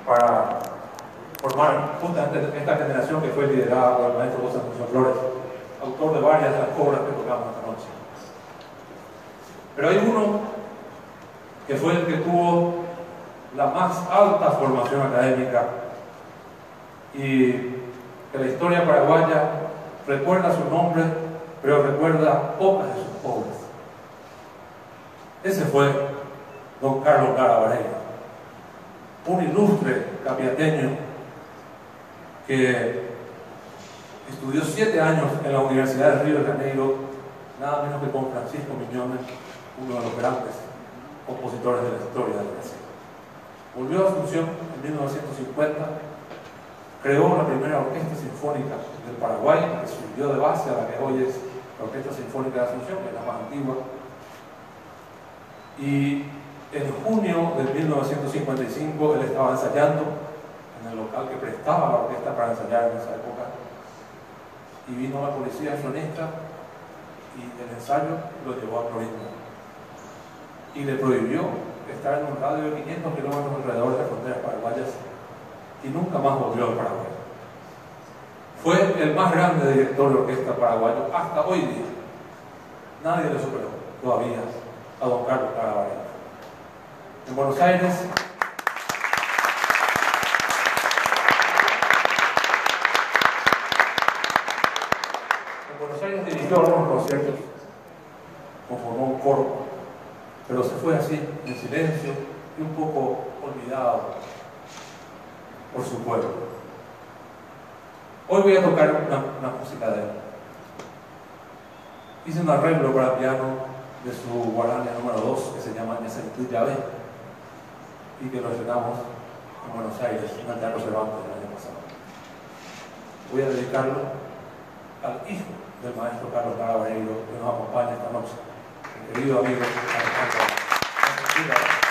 para formar justamente esta generación que fue liderada por el maestro José Antonio Flores, autor de varias de las obras que tocamos esta noche. Pero hay uno que fue el que tuvo la más alta formación académica y que la historia paraguaya recuerda su nombre, pero recuerda pocas de sus obras. Ese fue don Carlos Lara Varela, un ilustre capiateño que estudió 7 años en la Universidad de Río de Janeiro, nada menos que con Francisco Miñones, uno de los grandes compositores de la historia del Brasil. Volvió a Asunción en 1950, creó la primera orquesta sinfónica del Paraguay, que sirvió de base a la que hoy es la Orquesta Sinfónica de Asunción, que es la más antigua. Y en junio de 1955 él estaba ensayando en el local que prestaba la orquesta para ensayar en esa época, y vino la policía sionista y el ensayo lo llevó a Clorinda y le prohibió estar en un radio de 500 kilómetros alrededor de las fronteras paraguayas, y nunca más volvió al Paraguay. Fue el más grande director de orquesta paraguayo hasta hoy día. Nadie le superó todavía a don Carlos Lara Varela. En Buenos Aires, dirigió algunos conciertos, conformó un coro, pero se fue así, en silencio y un poco olvidado por su pueblo. Hoy voy a tocar una música de él. Hice un arreglo para piano de su guarania número 2, que se llama Necesito Llave, y que lo estrenamos en Buenos Aires, en el Teatro Cervantes el año pasado. Voy a dedicarlo al hijo del maestro Carlos Lara Varela, que nos acompaña esta noche, mi querido amigo Alejandro.